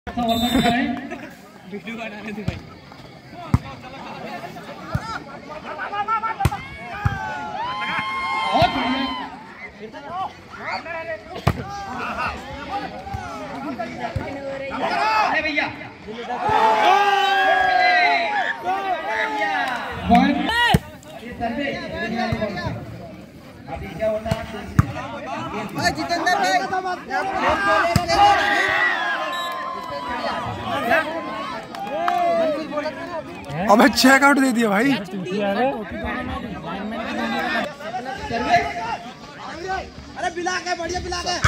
Video बनाने दे भाई। अरे भैया अभी क्या होता है जितेंद्र भाई अबे चेकआउट दे दिया भाई। अरे बिला के बढ़िया बिला के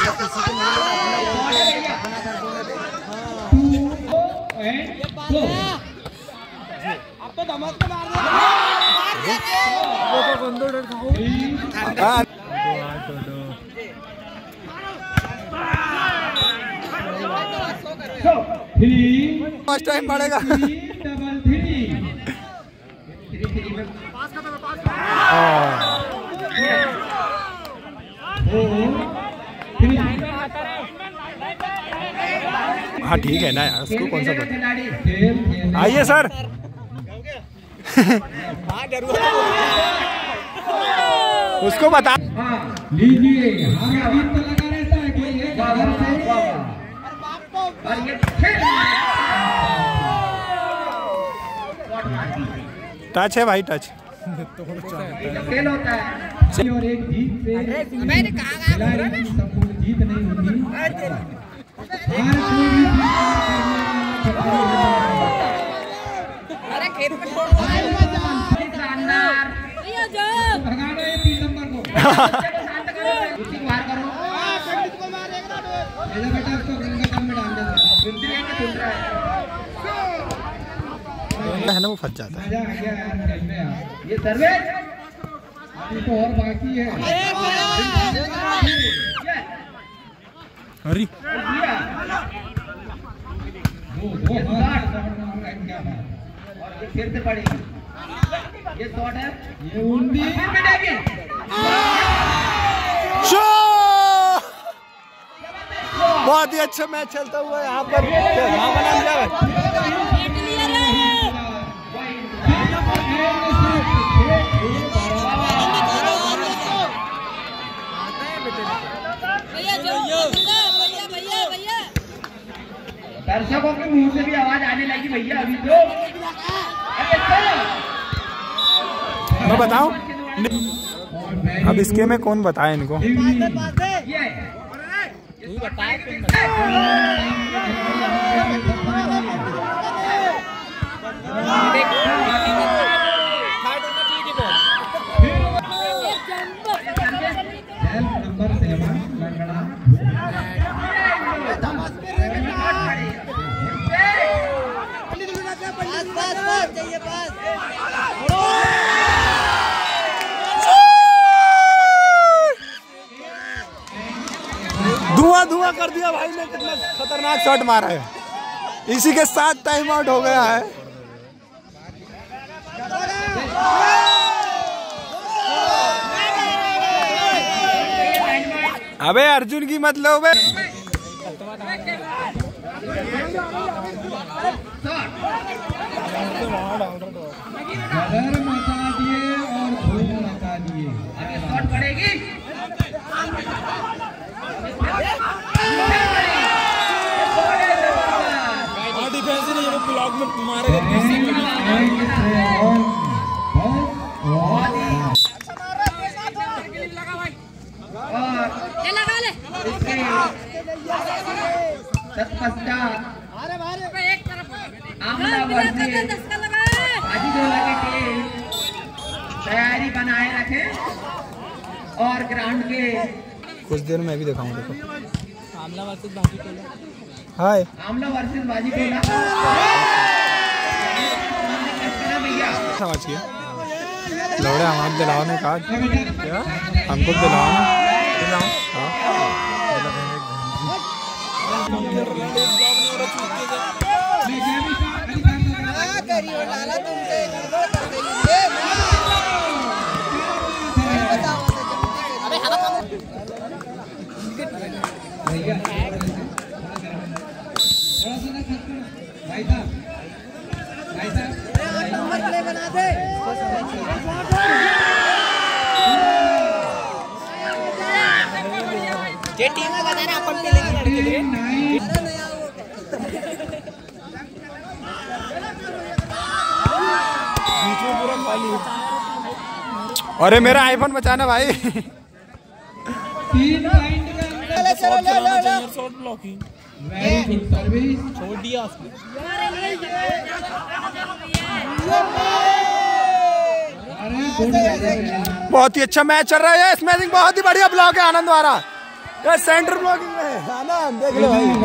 अब तो धमाक के मार फर्स्ट टाइम पड़ेगा। हाँ ठीक है ना यार, उसको कौन सा पता। आइए सर। उसको बता लीजिए। टच है भाई, टच खेल होता है और एक जीत से संपूर्ण जीत नहीं होती। अरे खेत में भगाना है 3 नंबर को। बाहर करो बेटा, उसको गंगा में डाल देना है ना, वो फंस जाता है। ये सर्वे तो और बाकी है। अरे और फिर से पड़ेगी। ये शॉट है, ये उंडी बहुत ही अच्छा मैच चलता हुआ यहाँ पर। दर्शकों के मुंह से भी आवाज आने लगी भैया अभी तो। मैं बताऊं अब इसके में कौन बताए इनको। धुआं धुआं कर दिया भाई ने, कितना खतरनाक शॉट मारा है। इसी के साथ टाइम आउट हो गया है। अबे अर्जुन की मत लो बे। गदर मचा दिए और धूम मचा दिए। अभी शॉट पड़ेगी। डिफेंस नहीं, वो ब्लॉक में मारेगा। तैयारी बनाए रखे और ग्राउंड के कुछ देर में भी दिखाऊंगा। देखो आमला वर्सेस बाजी टोला। हाय आमला वर्सेस बाजी टोला। समझ गया लौड़े हमारे दिलाओ ने कहा क्या हमको दिलाओ ये टीम में बताना अपन पे लेके लड़के थे बीच में पूरा खाली। अरे मेरा आईफोन बचाना भाई। 3 पॉइंट का shot blocking very good service. छोड़ दिया उसने। अरे गुड बहुत ही अच्छा मैच चल रहा है। स्मैशिंग बहुत ही बढ़िया ब्लॉक है आनंद द्वारा। ये सेंटर ब्लॉकिंग है आनंद, देख लो भाई।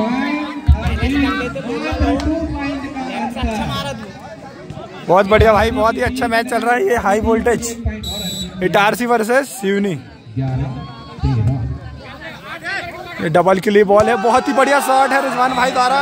बहुत बढ़िया भाई, बहुत ही अच्छा मैच चल रहा है। ये high voltage Itarsi versus Seoni. ये डबल के लिए बॉल है, बहुत ही बढ़िया शॉट है रिजवान भाई द्वारा।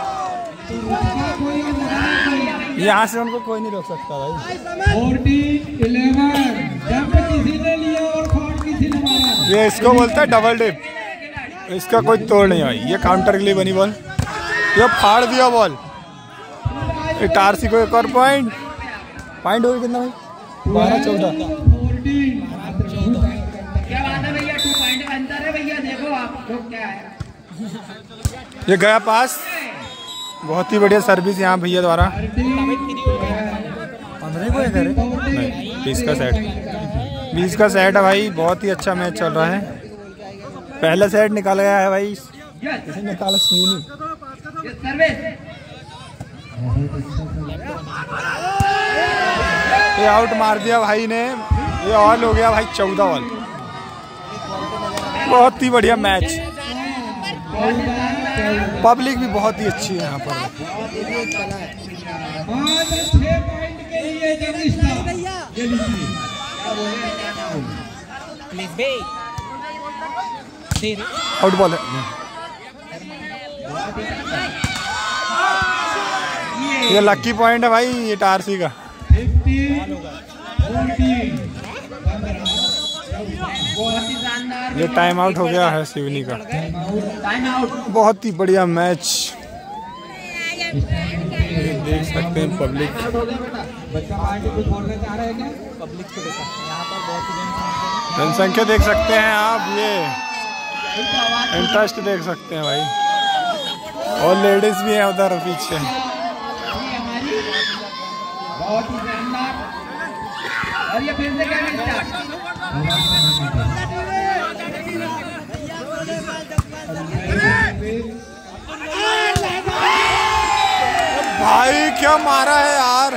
यहाँ से उनको कोई नहीं रोक सकता भाई। 14-11 जंप किसी ने लिया और शॉट किसी ने मारा। ये इसको बोलता है डबल डिप, इसका कोई तोड़ नहीं भाई। ये काउंटर के लिए बनी बॉल, ये फाड़ दिया बॉल। इटारसी को एक और पॉइंट हो गया कितना भाई? 12-14। क्या बात है भैया, 2 पॉइंट का अंतर है भैया। देखो आप लोग क्या है। ये गया पास, बहुत ही बढ़िया सर्विस यहाँ भैया द्वारा। 15 को नहीं, 20 का सेट, 20 का सेट है भाई। बहुत ही अच्छा मैच चल रहा है। पहला सेट निकाला गया है भाई, इसे निकाला सिवनी। ये आउट मार दिया भाई ने। ये ऑल हो गया भाई, 14 ऑल। बहुत ही बढ़िया मैच। पब्लिक भी बहुत ही अच्छी है यहाँ पर। आउट बॉल है। ये लकी पॉइंट है भाई इटारसी का। ये टाइम आउट हो गया है सिवनी का। बहुत ही बढ़िया मैच देख सकते हैं। पब्लिक जनसंख्या देख सकते हैं आप। ये इंटरेस्ट देख सकते हैं भाई। और लेडीज भी हैं उधर पीछे। बहुत ही शानदार। और ये फिर से क्या स्टार्ट। भाई क्या मारा है यार,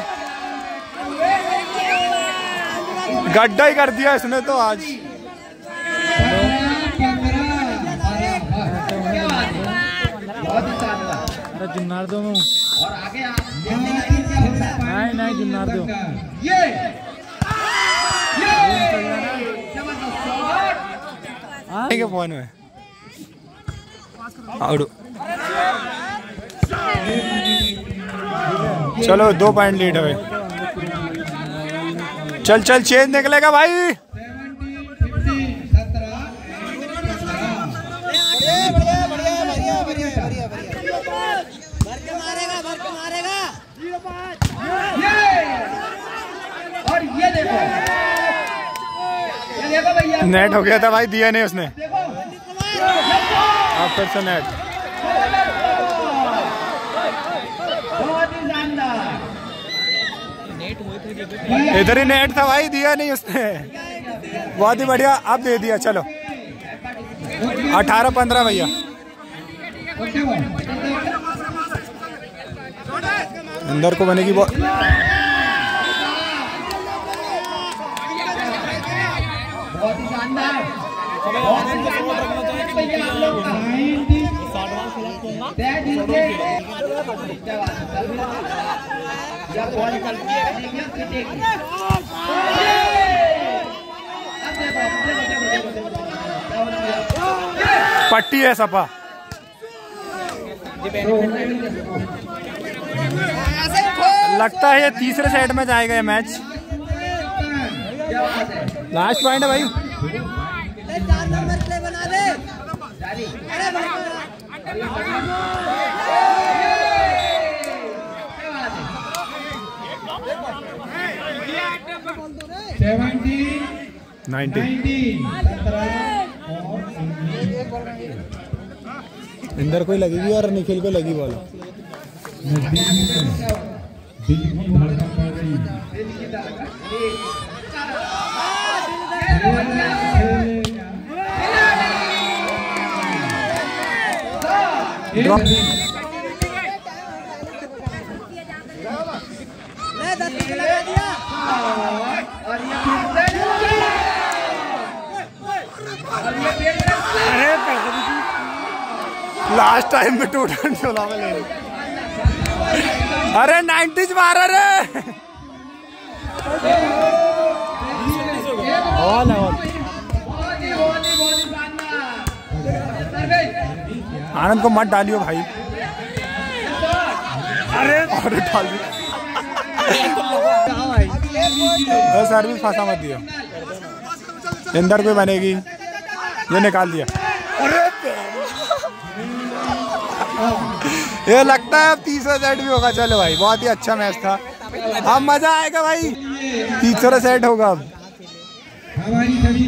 गड्ढा ही कर दिया इसने तो आज। अरे जुन्नार दो में और आगे नहीं जुन्नार दो। ये फोन में आउट। चलो 2 पॉइंट लीड है भाई। चल चल चेंज निकलेगा भाई। 17 और ये देखो भैया, नेट हो गया था भाई, दिया नहीं उसने। आप फिर से नेट। बहुत ही शानदार। इधर ही नेट था भाई, दिया नहीं उसने। बहुत ही बढ़िया, अब दे दिया। चलो 18-15 भैया। अंदर को बनेगी बॉल। बहुत ही शानदार। पट्टी है सपा। लगता है ये तीसरे सेट में जाएगा ये मैच। लास्ट पॉइंट है भाई। 19 इंदर कोई लगेगी और निखिल को लगी बॉल। ड्रॉप लास्ट टाइम में 2 रन चला ले। अरे 90s मारा रे। आनंद को मत डालियो भाई। अरे डाल सर्विस फंसा मत दिया। इंदर कोई बनेगी, ये निकाल दिया। ये लगता है अब 3रा सेट भी होगा। चलो भाई बहुत ही अच्छा मैच था, अब मजा आएगा भाई। 3रा सेट होगा अब।